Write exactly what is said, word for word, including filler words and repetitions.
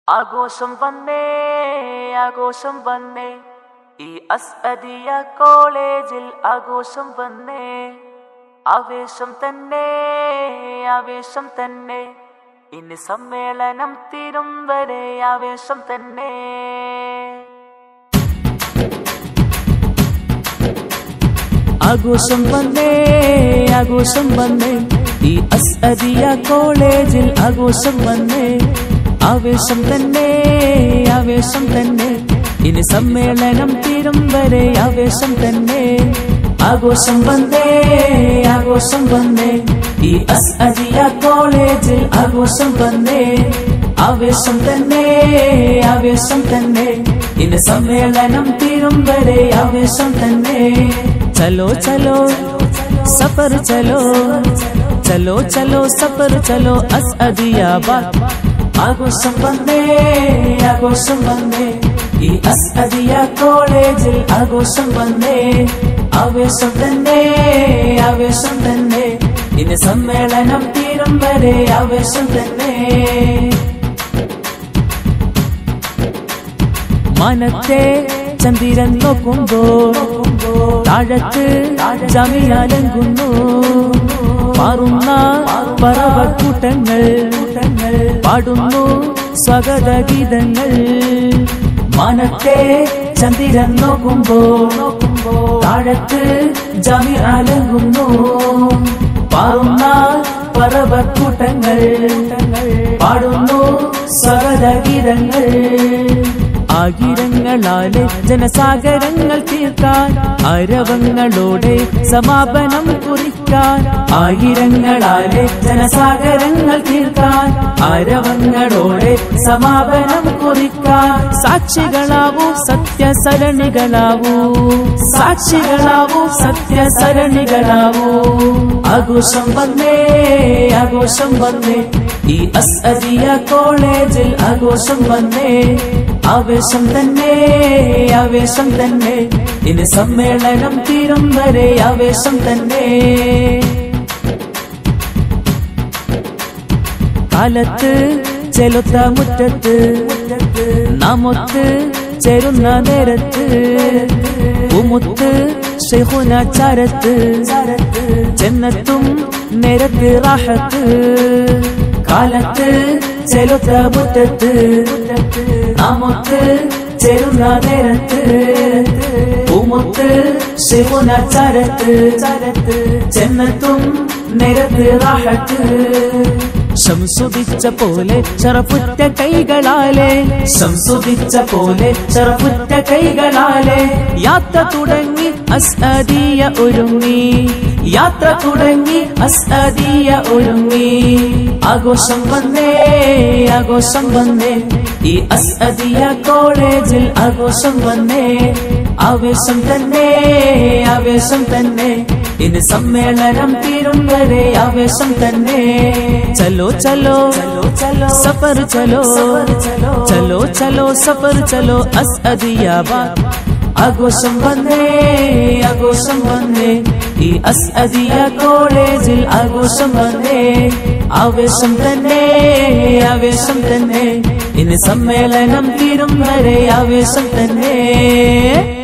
ആഘോഷം വന്നേ ആഘോഷം വന്നേ ഈ അസ്അദിയ കോളേജിൽ ആഘോഷം വന്നേ ആവേശം തന്നെ ആവേശം തന്നെ ഇനി സമ്മേളനം തീരും വരെ ആവേശം തന്നെ ആഘോഷം വന്നേ ആഘോഷം വന്നേ ഈ അസ്അദിയ കോളേജിൽ ആഘോഷം വന്നേ ആവേശം തന്നെ ആവേശം തന്നെ ഇനി സമ്മേളനം തീരും വരെ ആവേശം തന്നെ ആഘോഷം വന്നേ ആഘോഷം വന്നേ ഈ അസ്അദിയ കോളേജിൽ ആഘോഷം വന്നേ ആവേശം തന്നെ ആവേശം തന്നെ ഇനി സമ്മേളനം തീരും വരെ ആവേശം തന്നെ चलो चलो सफर चलो चलो चलो सफर चलो अस्अदियाबाद ആഘോഷം വന്നേ ആഘോഷം വന്നേ ഈ അസ്അദിയ കോളേജിൽ ആഘോഷം വന്നേ ആവേശം തന്നെ ആവേശം തന്നെ ഇനി സമ്മേളനം തീരും വരെ ആവേശം തന്നെ മനത്തെ ചന്ദ്രൻ നോക്കുമ്പോൾ താഴത്ത് ജമിയാലങ്കുന്നു പാറുന്ന പറവക്കൂട്ടങ്ങൾ പാടുന്നു സ്വാഗതഗീതങ്ങൾ മനത്തെ ചന്ദ്രൻ നോക്കുമ്പോൾ താഴത്ത് ജമിയാലങ്കുന്നു പാറുന്ന പറവക്കൂട്ടങ്ങൾ പാടുന്നു സ്വാഗതഗീതങ്ങൾ ആയിരങ്ങളാലെ ജനസാഗരങ്ങൾ തീർക്കാൻ അരവങ്ങളോടെ സമാപനം കുറിക്കാൻ ആയിരങ്ങളാലെ ജനസാഗരങ്ങൾ തീർക്കാൻ അരവങ്ങളോടെ സമാപനം കുറിക്കാൻ സാക്ഷികളാവൂ സത്യസരണികളാവൂ സാക്ഷികളാവൂ സത്യസരണികളാവൂ ആഘോഷം വന്നേ ആഘോഷം വന്നേ ഈ അസ്അദിയ കോളേജിൽ ആഘോഷം വന്നേ ആവേശം തന്നെ ആവേശം തന്നെ ഇനി സമ്മേളനം തീരും വരെ ആവേശം തന്നെ കാലത്ത് ചെലുത്ത മുറ്റത്ത് നാമൊത്ത് ചേരുന്ന നേരത്ത് ഉമുത്ത് ശൈഖുന ചാരത്ത് ജന്നത്തും നേരത്ത് റാഹത്ത് കാലത്ത് ചെലുത്ത മുറ്റത്ത് നാമൊത്ത് ചേരുന്ന നേരത്ത് ഉമുത്ത് ശൈഖുന ചാരത്ത് ജന്നത്തും നേരത്ത് റാഹത്ത് ശംസുദിച്ച പോലെ ശറഫുറ്റ കൈകളാലെ ശംസുദിച്ച പോലെ ശറഫുറ്റ കൈകളാലെ യാത്ര തുടങ്ങി അസ്അദിയ ഒരുങ്ങി യാത്ര തുടങ്ങി അസ്അദിയ ഒരുങ്ങി ആഘോഷം വന്നേ ആഘോഷം വന്നേ ഈ അസ്അദിയ കോളേജിൽ ആഘോഷം വന്നേ ആവേശം തന്നെ ആവേശം തന്നെ ഇനി സമ്മേളനം തീരും വരെ ആവേശം തന്നെ ചലോ ചലോ ചലോ സഫർ ചലോ ചലോ ചലോ സഫർ ചലോ അസ്അദിയാബാദ് ആഘോഷം വന്നേ ആഘോഷം വന്നേ ഈ അസ്അദിയ കോളേജിൽ ആഘോഷം വന്നേ ആവേശം തന്നെ ആവേശം തന്നെ ഇനി സമ്മേളനം തീരും വരെ ആവേശം തന്നെ